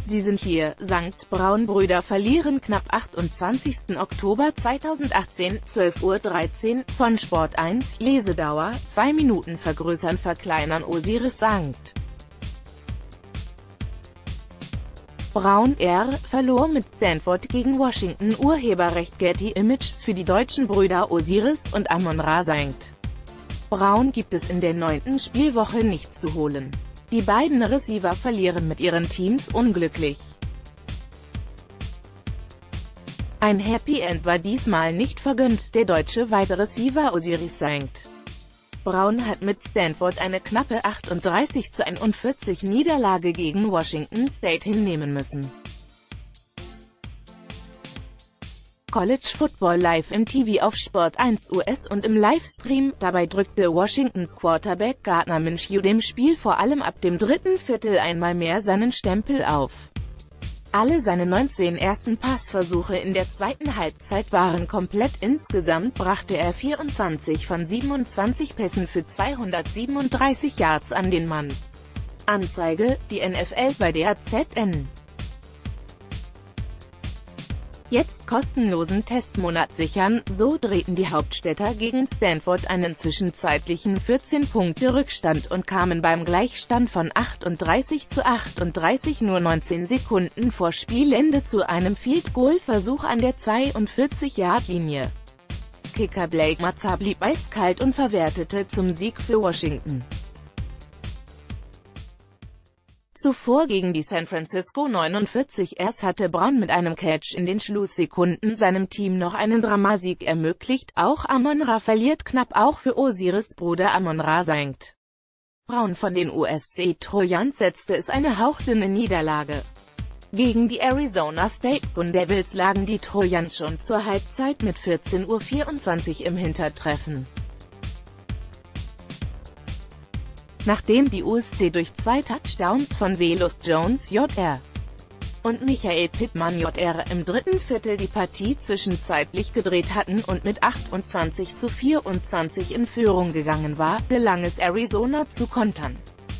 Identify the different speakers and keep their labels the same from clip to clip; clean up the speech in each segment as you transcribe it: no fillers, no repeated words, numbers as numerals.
Speaker 1: Sie sind hier. St. Braun-Brüder verlieren knapp 28. Oktober 2018, 12:13 Uhr, von Sport 1, Lesedauer, 2 Minuten vergrößern verkleinern Osiris St. Braun R. verlor mit Stanford gegen Washington. Urheberrecht Getty Images. Für die deutschen Brüder Osiris und Amon-Ra St. Braun gibt es in der 9. Spielwoche nichts zu holen. Die beiden Receiver verlieren mit ihren Teams unglücklich. Ein Happy End war diesmal nicht vergönnt. Der deutsche Wide Receiver Osiris St. Braun hat mit Stanford eine knappe 38:41 Niederlage gegen Washington State hinnehmen müssen. College Football live im TV auf Sport 1 US und im Livestream. Dabei drückte Washingtons Quarterback Gardner Minshew dem Spiel vor allem ab dem dritten Viertel einmal mehr seinen Stempel auf. Alle seine 19 ersten Passversuche in der zweiten Halbzeit waren komplett. Insgesamt brachte er 24 von 27 Pässen für 237 Yards an den Mann. Anzeige: die NFL bei der ZN. Jetzt kostenlosen Testmonat sichern. So drehten die Hauptstädter gegen Stanford einen zwischenzeitlichen 14-Punkte-Rückstand und kamen beim Gleichstand von 38:38 nur 19 Sekunden vor Spielende zu einem Field-Goal-Versuch an der 42-Yard-Linie. Kicker Blake Mazza blieb eiskalt und verwertete zum Sieg für Washington. Zuvor gegen die San Francisco 49ers hatte Braun mit einem Catch in den Schlusssekunden seinem Team noch einen Dramasieg ermöglicht. Auch Amon-Ra verliert knapp. Auch für Osiris Bruder Amon-Ra St. Braun von den USC Trojans setzte es eine hauchdünne Niederlage. Gegen die Arizona State Sun Devils lagen die Trojans schon zur Halbzeit mit 14:24 Uhr im Hintertreffen. Nachdem die USC durch 2 Touchdowns von Velus Jones Jr. und Michael Pittman Jr. im dritten Viertel die Partie zwischenzeitlich gedreht hatten und mit 28:24 in Führung gegangen war, gelang es Arizona zu kontern.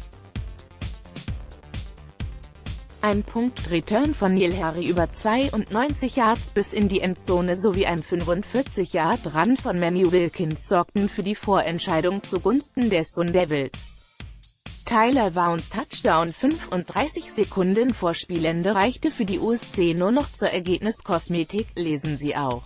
Speaker 1: Ein Punkt-Return von N'Keal Harry über 92 Yards bis in die Endzone sowie ein 45-Yard-Run von Manny Wilkins sorgten für die Vorentscheidung zugunsten der Sun Devils. Tyler Vaughns Touchdown 35 Sekunden vor Spielende reichte für die USC nur noch zur Ergebniskosmetik, lesen Sie auch.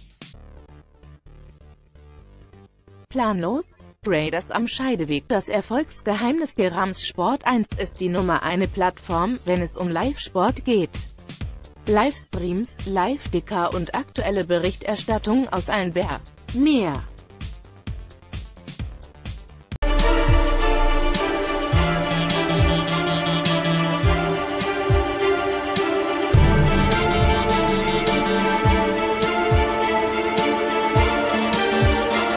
Speaker 1: Planlos? Raiders am Scheideweg. Das Erfolgsgeheimnis der Rams. Sport 1 ist die Nummer 1 Plattform, wenn es um Live-Sport geht. Livestreams, Live-Ticker und aktuelle Berichterstattung aus allen Mehr.